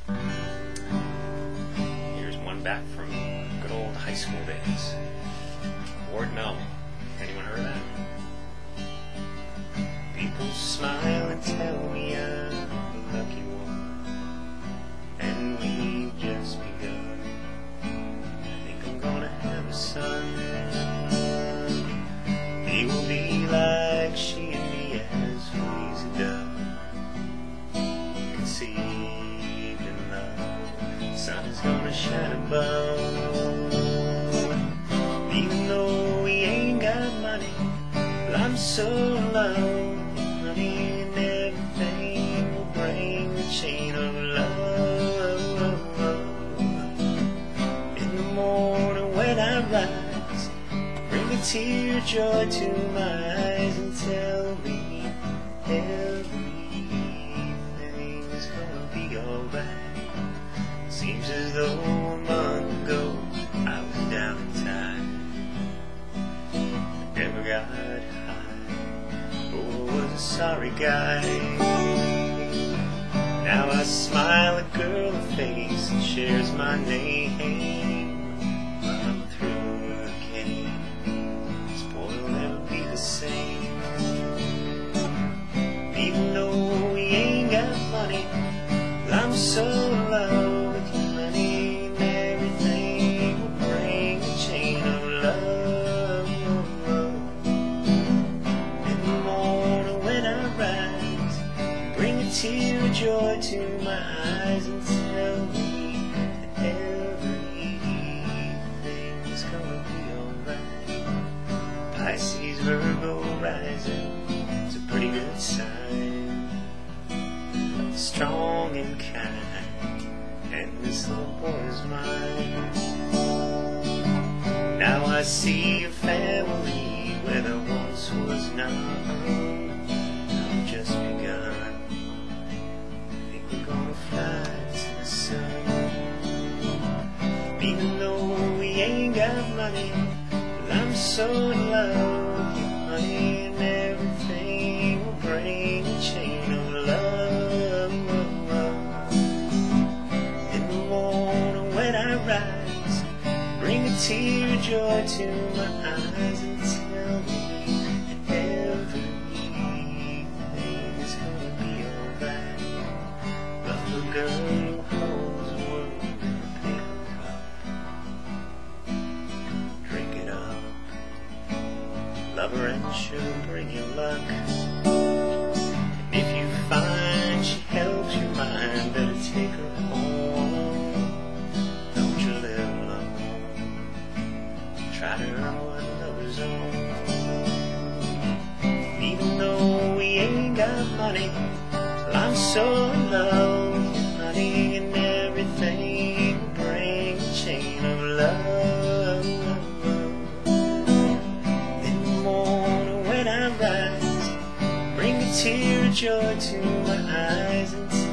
Here's one back from good old high school days. Ward Mel. Anyone heard of that? People smile and tell me I'm the lucky one, and we've just begun. I think I'm gonna have a son. He will be like she and me as we's a dove, conceived in love. Sun is gonna shine above. Even though we ain't got money, well, I'm so in love. Money and everything will bring the chain of love. In the morning when I rise, bring a tear of joy to my eyes and tell me everything's gonna be alright. Seems as though a month ago I was down and tired, never got high. Oh, was a sorry guy. Now I smile at girl in the face and shares my name. I'm through again. This boy will never be the same. Even though we ain't got money, well, I'm so in love with you, honey, and everything will bring a chain of love. Tear of joy to my eyes and tell me that everything's gonna be alright. Pisces, Virgo rising, it's a pretty good sign. Strong and kind, and this little boy is mine. Now I see a family where there once was none. I've just begun. Gonna fly to the sun. Even though we ain't got money, well, I'm so in love with you, honey, and everything will bring a chain of love. In the morning when I rise, bring a tear of joy to my eyes and tell me that everything's gonna be alright. A girl who holds the world in a paper cup. Drink it up. Love her and she'll bring you luck. And if you find she helps your mind, better take her home. Don't you live alone. Try to earn what lovers own. Even though we ain't got money, well, I'm so in love. And everything will bring a chain of love. In the morning when I rise, bring a tear of joy to my eyes and